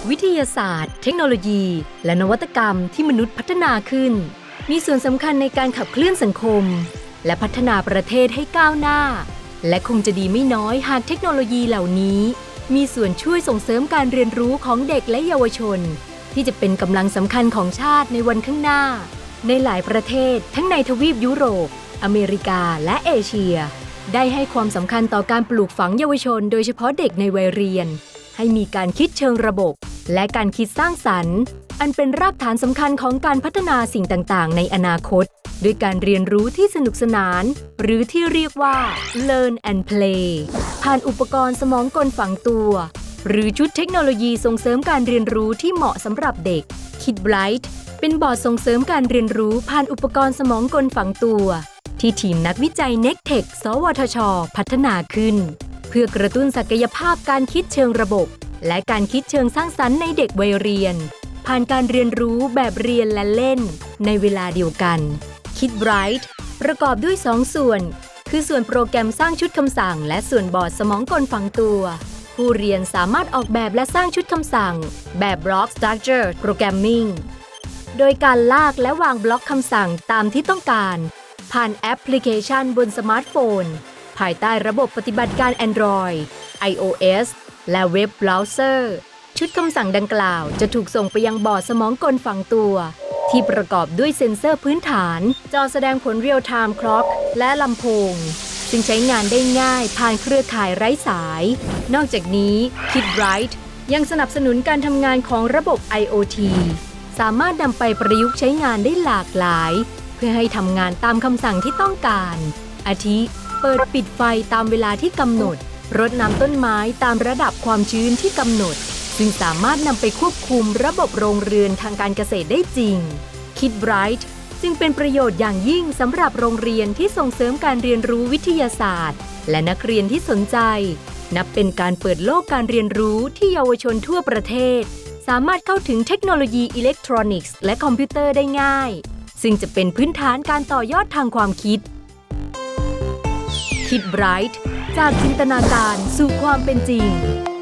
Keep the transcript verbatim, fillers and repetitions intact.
วิทยาศาสตร์เทคโนโลยีและนวัตกรรมที่มนุษย์พัฒนาขึ้นมีส่วนสำคัญในการขับเคลื่อนสังคมและพัฒนาประเทศให้ก้าวหน้าและคงจะดีไม่น้อยหากเทคโนโลยีเหล่านี้มีส่วนช่วยส่งเสริมการเรียนรู้ของเด็กและเยาวชนที่จะเป็นกำลังสำคัญของชาติในวันข้างหน้าในหลายประเทศทั้งในทวีปยุโรปอเมริกาและเอเชียได้ให้ความสำคัญต่อการปลูกฝังเยาวชนโดยเฉพาะเด็กในวัยเรียนให้มีการคิดเชิงระบบและการคิดสร้างสรรค์อันเป็นรากฐานสำคัญของการพัฒนาสิ่งต่างๆในอนาคตด้วยการเรียนรู้ที่สนุกสนานหรือที่เรียกว่า Learn and Play ผ่านอุปกรณ์สมองกลฝังตัวหรือชุดเทคโนโลยีส่งเสริมการเรียนรู้ที่เหมาะสำหรับเด็ก Kid Bright เป็นบอร์ดส่งเสริมการเรียนรู้ผ่านอุปกรณ์สมองกลฝังตัวที่ทีมนักวิจัย เน็กเทค สวทช พัฒนาขึ้นเพื่อกระตุ้นศักยภาพการคิดเชิงระบบและการคิดเชิงสร้างสรรค์ในเด็กวัยเรียนผ่านการเรียนรู้แบบเรียนและเล่นในเวลาเดียวกัน Kid Bright ประกอบด้วยสองส่วนคือส่วนโปรแกรมสร้างชุดคำสั่งและส่วนบอร์ดสมองกลฝังตัวผู้เรียนสามารถออกแบบและสร้างชุดคำสั่งแบบ Block Structure Programming โดยการลากและวางบล็อกคำสั่งตามที่ต้องการผ่านแอปพลิเคชันบนสมาร์ทโฟนภายใต้ระบบปฏิบัติการ Android iOS และเว็บเบราว์เซอร์ชุดคำสั่งดังกล่าวจะถูกส่งไปยังบอร์ดสมองกลฝังตัวที่ประกอบด้วยเซ็นเซอร์พื้นฐานจอแสดงผลเรียลไทม์คล็อกและลำโพงซึ่งใช้งานได้ง่ายผ่านเครือข่ายไร้สายนอกจากนี้ Kid Bright ยังสนับสนุนการทำงานของระบบ ไอ โอ ที สามารถนำไปประยุกต์ใช้งานได้หลากหลายเพื่อให้ทำงานตามคำสั่งที่ต้องการอาทิเปิดปิดไฟตามเวลาที่กำหนดรดน้ำต้นไม้ตามระดับความชื้นที่กำหนดซึ่งสามารถนำไปควบคุมระบบโรงเรือนทางการเกษตรได้จริง Kid Bright จึงเป็นประโยชน์อย่างยิ่งสำหรับโรงเรียนที่ส่งเสริมการเรียนรู้วิทยาศาสตร์และนักเรียนที่สนใจนับเป็นการเปิดโลกการเรียนรู้ที่เยาวชนทั่วประเทศสามารถเข้าถึงเทคโนโลยีอิเล็กทรอนิกส์และคอมพิวเตอร์ได้ง่ายซึ่งจะเป็นพื้นฐานการต่อยอดทางความคิด Kid Bright จากจินตนาการสู่ความเป็นจริง